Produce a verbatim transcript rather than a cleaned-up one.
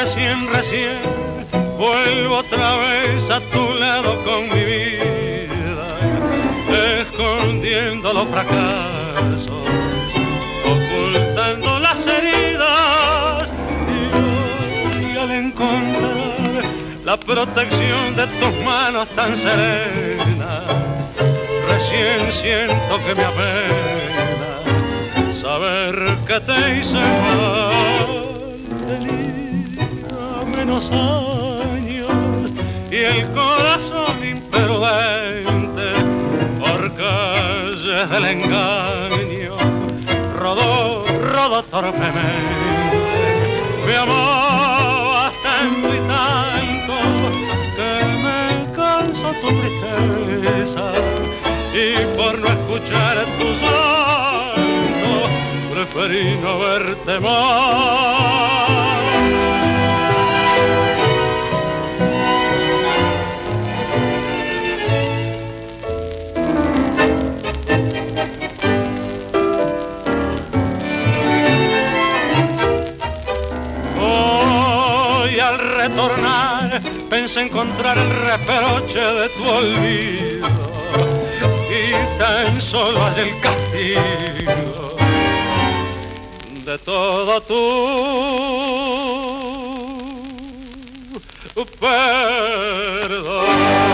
recién, recién vuelvo otra vez a tu lado con mi vida, escondiendo los fracasos, ocultando las heridas, y, y al encontrar la protección de tus manos tan serenas, recién siento que me apena saber que te hice mal. Delira menos años y el corazón imprudente por calles del engaño rodó, rodó torpemente. Me amabas tanto y tanto que me cansó tu tristeza, y por no escuchar tu llanto preferí no verte más. Hoy al retornar pensé encontrar el reproche de tu olvido, y tan solo hallé el castigo de todo tu perdón.